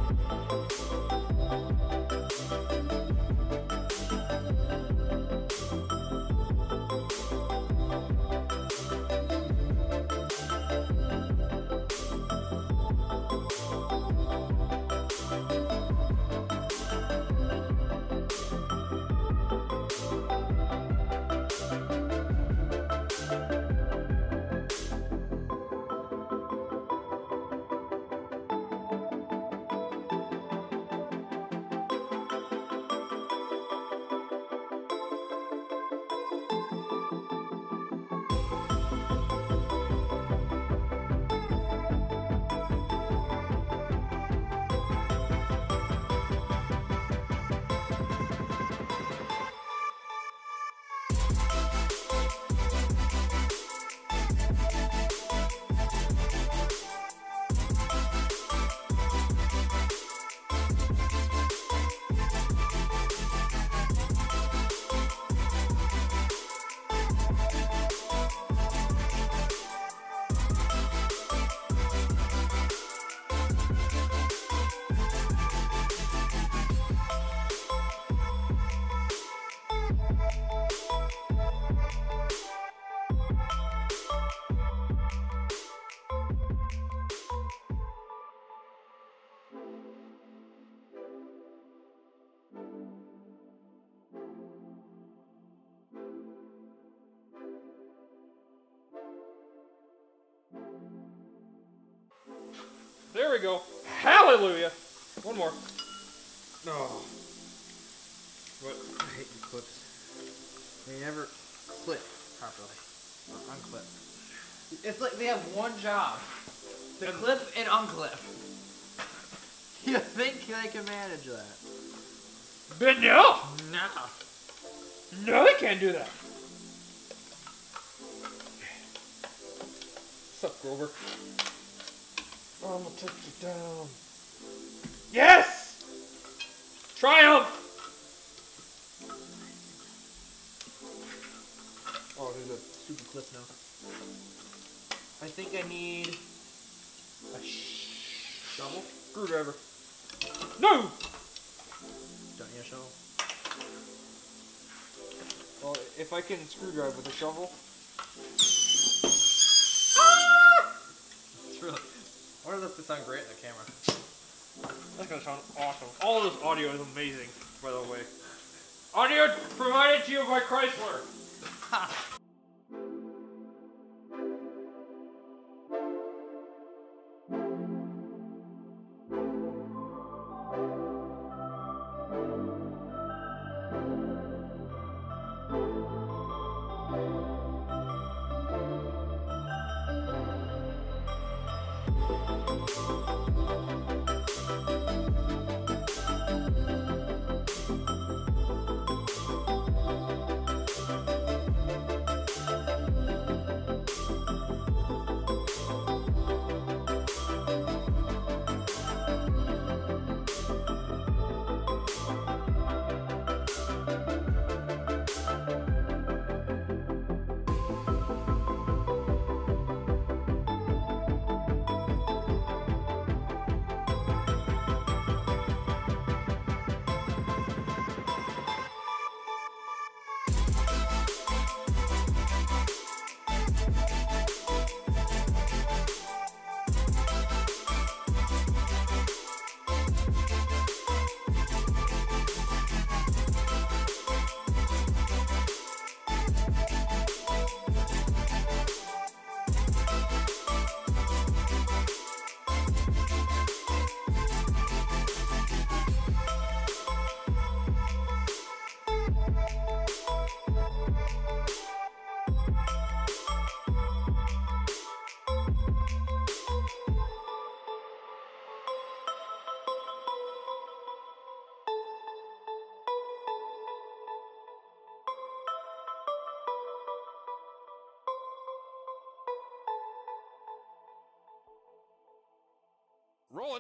There we go. Hallelujah. One more. No. What? I hate these clips. They never clip properly. Or unclip. It's like they have one job. To clip and unclip. You think they can manage that? But no! No. No, they can't do that. What's up, Grover? Oh, I'm gonna take you down. Yes! Triumph! Oh, there's a Stupid clip now. I think I need a shovel. screwdriver. No! Don't need a shovel. Well, if I can screwdrive with a shovel. It's really. I wonder if this sound great in the camera. That's gonna sound awesome. All of this audio is amazing, by the way. Audio provided to you by Chrysler. Rolling.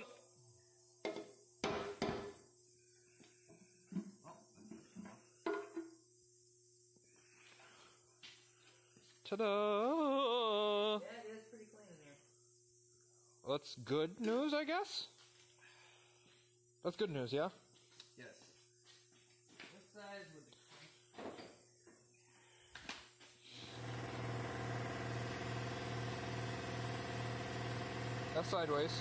Ta-da! Yeah, it is pretty clean in here. That's good news, I guess. That's good news, yeah? Yes. This side with the... That's sideways.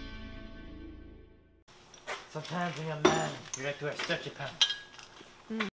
Sometimes when you're a man, you like to wear stretchy pants.